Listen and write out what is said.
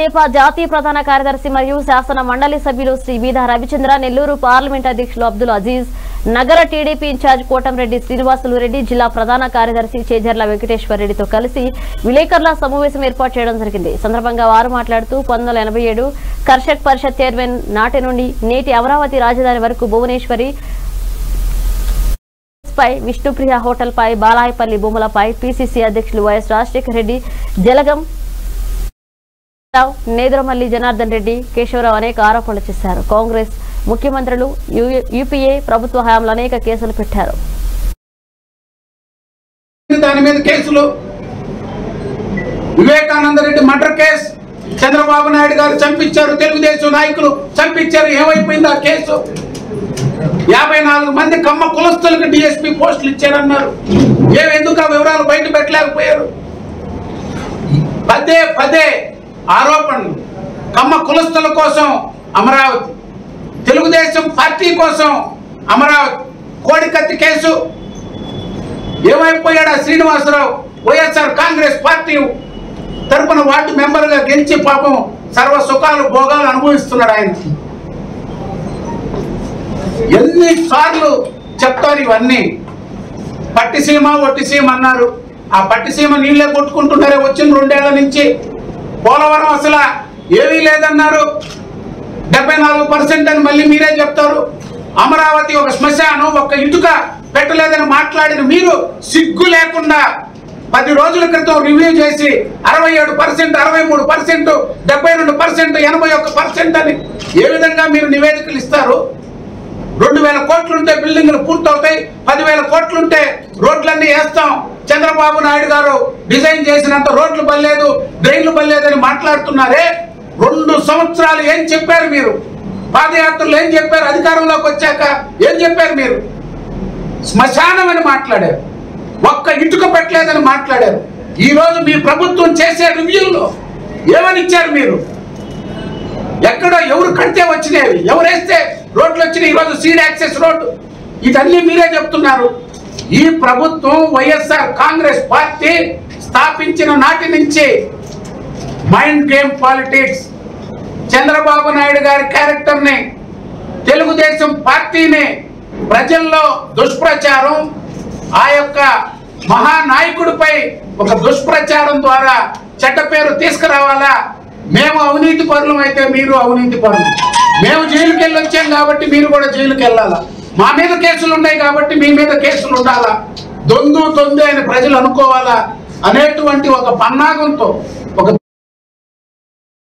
తెదేపా జాతీయ ప్రధాన కార్యదర్శి మరియు శాసన మండలి సభ్యులు శ్రీ బీదా రవిచంద్ర, నెల్లూరు పార్లమెంట్ అధ్యక్షులు అబ్దుల్ అజీజ్, నగర టీడీపీ ఇన్ఛార్జ్ కోటంరెడ్డి శ్రీనివాసులు రెడ్డి, జిల్లా ప్రధాన కార్యదర్శి చేజర్ల వెంకటేశ్వర్ రెడ్డితో కలిసి విలేకరుల సమావేశం ఏర్పాటు చేయడం జరిగింది. సందర్భంగా వారు మాట్లాడుతూ 1987 కర్షక్ పరిషత్ చైర్మన్ నాటి నుండి నేటి అమరావతి రాజధాని వరకు భువనేశ్వరి పై, విష్ణుప్రియ హోటల్ పై, బాలాయపల్లి భూములపై పిసిసి అధ్యక్షులు వైఎస్ రాజశేఖర రెడ్డి, జలగం నేదురమల్లి జనార్దన్ రెడ్డి, కేశవరావు అనేక ఆరోపణలు చేశారు. కాంగ్రెస్ ముఖ్యమంత్రులు యూపీఏ ప్రభుత్వ హయాంలో అనేక కేసులు పెట్టారు. దాని మీద కేసులు, వివేకానంద రెడ్డి మర్డర్ కేసు, చంద్రబాబు నాయుడు గారు చంపించారు, తెలుగుదేశం నాయకులు చంపించారు. ఏమైపోయింది ఆ కేసు? 54 మంది కమ్మ కులస్తులకు డిఎస్పీ పోస్టులు ఇచ్చారన్నారు. ఎందుకు ఆ వివరాలు బయట పెట్టలేకపోయారు? పదే పదే ఆరోపణలు. కమ్మ కులస్తుల కోసం అమరావతి, తెలుగుదేశం పార్టీ కోసం అమరావతి. కోడికత్తి కేసు ఏమైపోయాడు? శ్రీనివాసరావు వైఎస్ఆర్ కాంగ్రెస్ పార్టీ తరపున వార్డు మెంబర్గా గెలిచి పాపం సర్వ సుఖాలు భోగాలు అనుభవిస్తున్నాడు. ఆయన ఎన్నిసార్లు చెప్తారు ఇవన్నీ? పట్టిసీమ ఒట్టిసీమ అన్నారు. ఆ పట్టిసీమ నీళ్లే కొట్టుకుంటున్నారే వచ్చిన 2 ఏళ్ల నుంచి. పోలవరం అసలు ఏమీ లేదన్నారు, 74% అని మళ్ళీ మీరే చెప్తారు. అమరావతి ఒక శ్మశానం, ఒక్క ఇటుక పెట్టలేదని మాట్లాడిన మీరు సిగ్గు లేకుండా 10 రోజుల క్రితం రివ్యూ చేసి 67%, 63%, 72%, 81% అని ఏ విధంగా మీరు నివేదికలు ఇస్తారు? 2000 కోట్లుంటే బిల్డింగ్లు పూర్తవుతాయి, 10,000 కోట్లుంటే రోడ్లన్నీ వేస్తాం. చంద్రబాబు నాయుడు గారు డిజైన్ చేసినంత రోడ్లు బల్లేదు, డ్రైన్లు బల్లేదని మాట్లాడుతున్నారే. 2 సంవత్సరాలు ఏం చెప్పారు మీరు? పాదయాత్రలు ఏం చెప్పారు? అధికారంలోకి వచ్చాక ఏం చెప్పారు మీరు? శ్మశానం అని మాట్లాడారు, ఒక్క ఇటుక పెట్టలేదని మాట్లాడారు. ఈరోజు మీ ప్రభుత్వం చేసే రివ్యూలో ఏమని ఇచ్చారు మీరు? ఎక్కడో ఎవరు కడితే వచ్చినవి, ఎవరు వేస్తే రోడ్లు వచ్చినాయి. ఈరోజు సీడ్ యాక్సెస్ రోడ్డు, ఇదన్నీ మీరే చెప్తున్నారు. ఈ ప్రభుత్వం వైఎస్ఆర్ కాంగ్రెస్ పార్టీ స్థాపించిన నాటి నుంచి mind game politics, Chandrababu Naidu గారి క్యారెక్టర్ని, తెలుగుదేశం పార్టీని ప్రజల్లో దుష్ప్రచారం, ఆ యొక్క మహానాయకుడిపై ఒక దుష్ప్రచారం ద్వారా చెడ్డ పేరు తీసుకురావాలా. మేము అవినీతి పరులం అయితే మీరు అవినీతి పరులు, మేము జైలుకి వెళ్ళి వచ్చాం కాబట్టి మీరు కూడా జైలుకి వెళ్ళాలా, మా మీద కేసులు ఉన్నాయి కాబట్టి మీ మీద కేసులు ఉండాలా, దొందు అని ప్రజలు అనుకోవాలా అనేటువంటి ఒక పన్నాగంతో